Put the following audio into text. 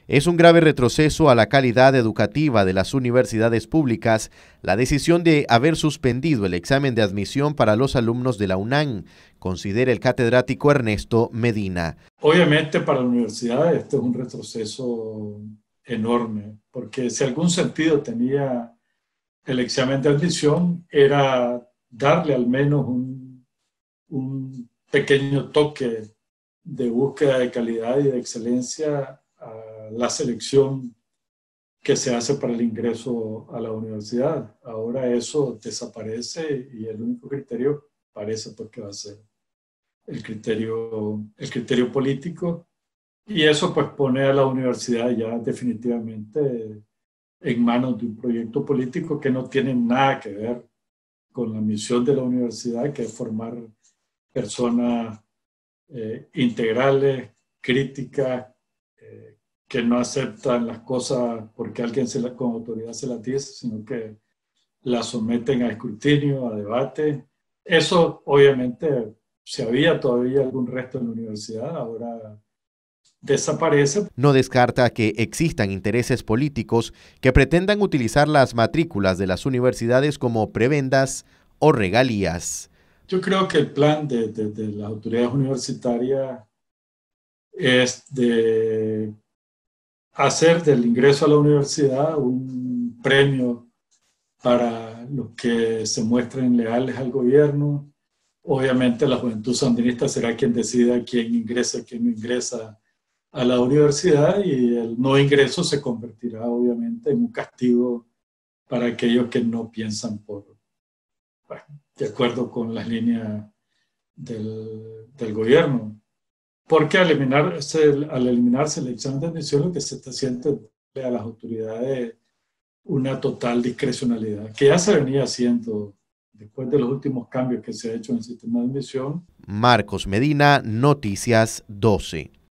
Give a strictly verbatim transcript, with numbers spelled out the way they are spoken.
Es un grave retroceso a la calidad educativa de las universidades públicas la decisión de haber suspendido el examen de admisión para los alumnos de la UNAM, considera el catedrático Ernesto Medina. Obviamente para la universidad este es un retroceso enorme, porque si algún sentido tenía el examen de admisión era darle al menos un, un pequeño toque de búsqueda de calidad y de excelencia a la selección que se hace para el ingreso a la universidad. Ahora eso desaparece y el único criterio parece porque va a ser el criterio, el criterio político, y eso pues pone a la universidad ya definitivamente en manos de un proyecto político que no tiene nada que ver con la misión de la universidad, que es formar personas eh, integrales, críticas, eh, que no aceptan las cosas porque alguien se la, con autoridad se las dice, sino que las someten a escrutinio, a debate. Eso obviamente, si había todavía algún resto en la universidad, ahora desaparece. No descarta que existan intereses políticos que pretendan utilizar las matrículas de las universidades como prebendas o regalías. Yo creo que el plan de, de, de las autoridades universitarias es de hacer del ingreso a la universidad un premio para los que se muestren leales al gobierno. Obviamente la juventud sandinista será quien decida quién ingresa, quién no ingresa a la universidad, y el no ingreso se convertirá obviamente en un castigo para aquellos que no piensan por, bueno, de acuerdo con las líneas del, del gobierno. Porque al eliminarse, al eliminarse el examen de admisión, lo que se está haciendo es a las autoridades una total discrecionalidad, que ya se venía haciendo después de los últimos cambios que se ha hecho en el sistema de admisión. Marcos Medina, Noticias doce.